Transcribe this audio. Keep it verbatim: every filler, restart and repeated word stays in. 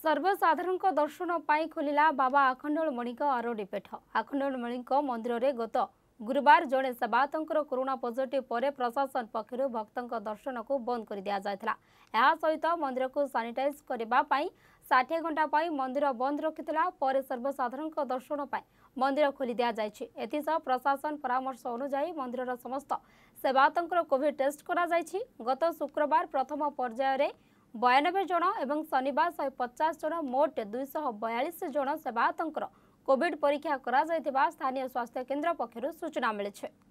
सर्वसाधारण दर्शन पाई खोलिला बाबा आखंडलमणि आरोडी पीठ। आखंडलमणि मंदिर में गत गुरुवार जड़े सेवायतर कोरोना पॉजिटिव पर प्रशासन पक्षर भक्तों दर्शन को बंद कर दिया जायथिला। यह सहित मंदिर को सानिटाइज करने षाठी घंटा मंदिर बंद रखिथिला पर सर्वसाधारण दर्शन पाई मंदिर खोली दिया जायछि। एथिसह प्रशासन परामर्श अनुसार मंदिर समस्त सेवायतर कोविड टेस्ट करा जायछि। गत शुक्रवार प्रथम पर्यायर बयानबे जन एवं शनिवार शहे पचास जन मोट दुईश बयालीस जन सेवायतर कोविड परीक्षा करा जायथिबा स्थानीय स्वास्थ्य केन्द्र पक्षरु सूचना मिली।